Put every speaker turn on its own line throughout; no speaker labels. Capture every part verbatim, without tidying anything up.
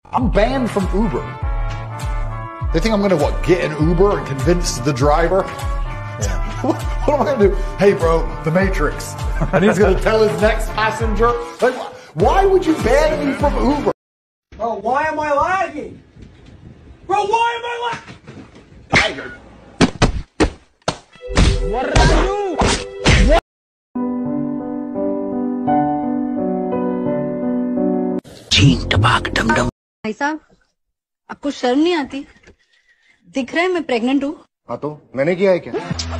I'm banned from Uber. They think I'm going to, what, get an Uber and convince the driver? Yeah. What, what am I going to do? Hey, bro, the Matrix. And he's going to tell his next passenger? Like, why would you ban me from Uber?
Bro, why am I lagging? Bro, why am I lagging? Tiger. What did I do? What?
भाई साहब, आपको शर्म नहीं आती? दिख रहा है मैं प्रेग्नेंट हूँ।
हाँ तो मैंने किया है क्या?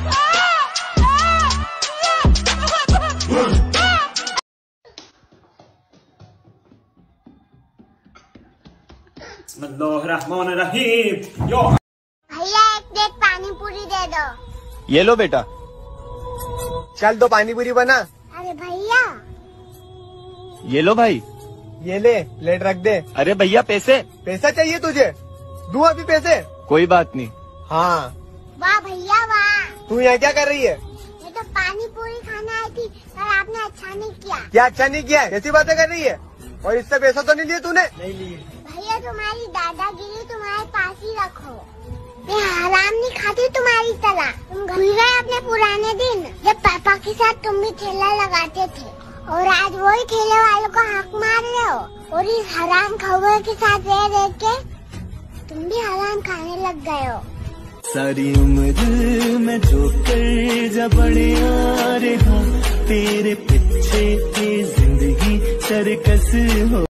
बिस्मिल्लाहिर्रहमानिर्रहीम। यो
भैया एक प्लेट पानी पूरी दे दो।
ये लो बेटा।
चल दो पानी पूरी बना।
अरे भैया।
ये लो भाई।
ये ले, प्लेट रख दे।
अरे भैया पैसे।
पैसा चाहिए तुझे? दूँ अभी पैसे?
कोई बात नहीं।
हाँ।
वाह भैया वाह।
तू यहाँ क्या कर रही है?
ये तो पानी पूरी खाना आई थी, पर आपने अच्छा नहीं किया।
क्या अच्छा नहीं किया है? ऐसी बातें कर रही है? और इससे पैसा तो नहीं लिए तूने? नहीं लिए।
भैया तुम्हारी दादागिरी तुम्हारे पास ही रखो। मैं हराम नहीं खाती तुम्हारी तरह। तुम भूल गए अपने पुराने दिन, जब पापा के साथ तुम भी ठेला लगाते थे, और आज वही ठेले वालों को हक मार रहे हो। और इस हराम खौवे के साथ रह रह के तुम भी हराम खाने लग गए हो।
सारी उम्र में जो कर जा बड़े आ रहा, तेरे पीछे की जिंदगी सर्कस हो।